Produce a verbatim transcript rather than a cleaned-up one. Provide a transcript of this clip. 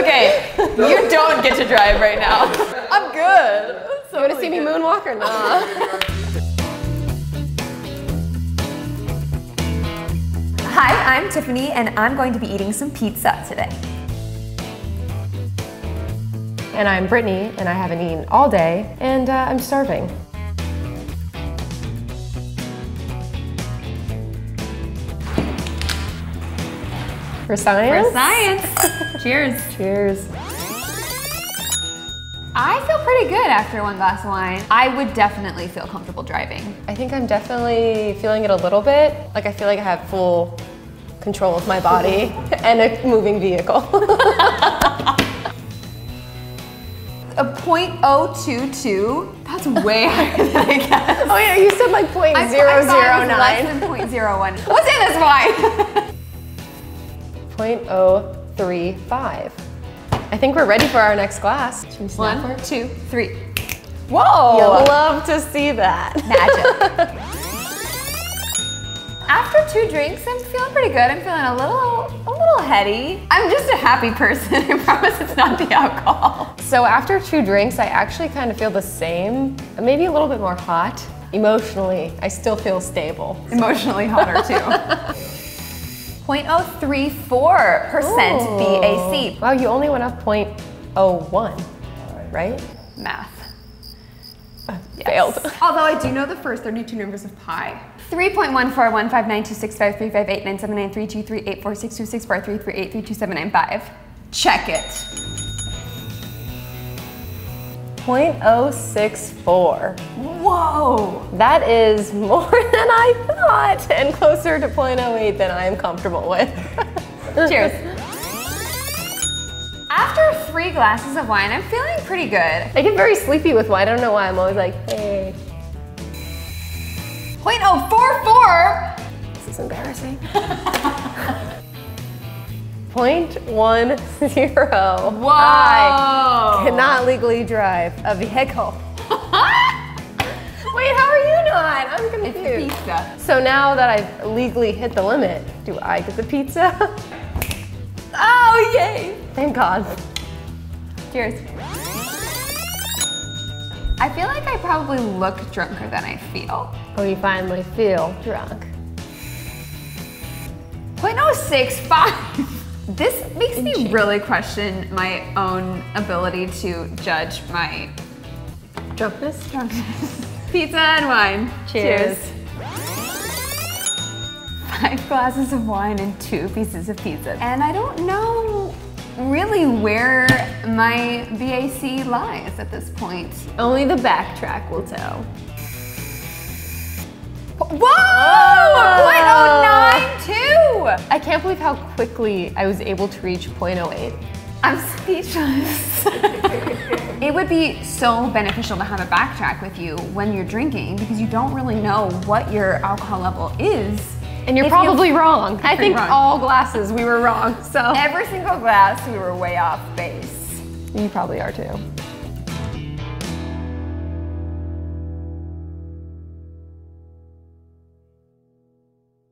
Okay, you don't get to drive right now. I'm good. So you want to see me moonwalk or not? Hi, I'm Tiffany, and I'm going to be eating some pizza today. And I'm Brittany, and I haven't eaten all day, and uh, I'm starving. For science? For science. Cheers. Cheers. I feel pretty good after one glass of wine. I would definitely feel comfortable driving. I think I'm definitely feeling it a little bit. Like I feel like I have full control of my body and a moving vehicle. A point oh two two, that's way higher than I guess. Oh yeah, you said like point zero zero nine. Less than point zero one. What's in this wine? point oh three five. I think we're ready for our next glass. Should we snap One, for it? two, three. Whoa! You'll love to see that. Magic. After two drinks, I'm feeling pretty good. I'm feeling a little, a little heady. I'm just a happy person. I promise it's not the alcohol. So after two drinks, I actually kind of feel the same, maybe a little bit more hot. Emotionally, I still feel stable. Emotionally hotter too. zero point oh three four percent B A C. Wow, you only went up zero point oh one, right? Math. Uh, Yes. Failed. Although I do know the first thirty-two numbers of pi. three point one four one five nine two six five three five eight nine seven nine three two three eight four six two six four three three eight three two seven nine five. Check it. zero point oh six four. Whoa! That is more than I thought and closer to zero point oh eight than I am comfortable with. Cheers. After three glasses of wine, I'm feeling pretty good. I get very sleepy with wine. I don't know why. I'm always like, hey. zero point oh four four. This is embarrassing. zero point one zero. Whoa! I cannot legally drive a vehicle. Wait, how are you not? I'm confused. It's pizza. So now that I've legally hit the limit, do I get the pizza? Oh, yay! Thank God. Cheers. I feel like I probably look drunker than I feel. Oh, you finally feel drunk. zero point oh six five. This makes me really question my own ability to judge my Drunkness? drunkenness. Pizza and wine. Cheers. Cheers. Five glasses of wine and two pieces of pizza. And I don't know really where my B A C lies at this point. Only the BACtrack will tell. Whoa! zero point oh nine two! I can't believe how quickly I was able to reach zero point oh eight. I'm speechless. It would be so beneficial to have a BACtrack with you when you're drinking because you don't really know what your alcohol level is. And you're If probably you- wrong. I think wrong. all glasses we were wrong, so. Every single glass, we were way off base. You probably are too.